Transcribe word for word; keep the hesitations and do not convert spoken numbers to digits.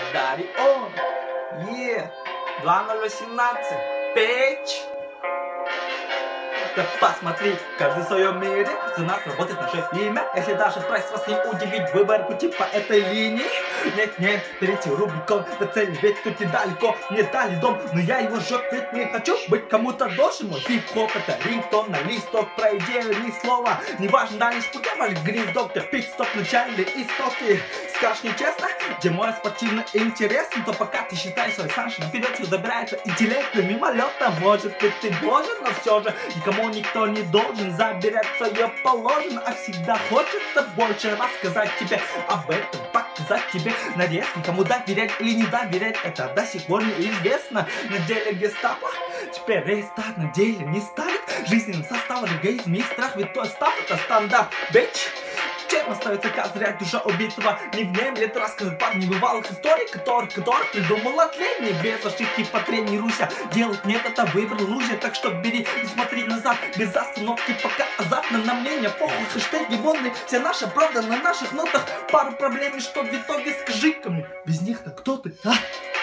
Дарион, е, два ноль восемнадцать, печь. Да посмотри, каждый в своем мире, за нас работает наше имя. Если даже прайс вас не удивить, выбор пути по этой линии. Нет, нет, перейти Рубикон до цели, ведь тут недалеко. Мне дали дом, но я его сжег, ведь не хочу быть кому-то должен. Мой хип-хоп это рингтон, на листок, про идею ни слова. Неважно, дальше пути, ваш гриз-дог, да пик-стоп, начальные истоки. Скажешь нечестно, где мой спортивный интерес, то пока ты считаешь свой саншин, вперед все забирается интеллектом, мимолетно. Может быть ты божен, но все же никому никто не должен забирать свое положено. А всегда хочется больше рассказать тебе об этом, показать тебе нарезки, кому доверять или не доверять, это до сих пор неизвестно. На деле гестапо теперь рестарт, на деле не ставит жизненным составом эгоизм и страх, ведь твой став это стандарт, бич. Чем остается козырять душа убитого? Не внемлет рассказы парни бывалых историй, которых, которых придумал отление. Без ошибки потренируйся, делать нет, это выбор лузер. Так что бери и смотри назад, без остановки, пока азартно на мнение. Похуй, хэштеги модные, вся наша правда на наших нотах. Пару проблем, и что в итоге, скажи ко мне, без них-то кто ты, а?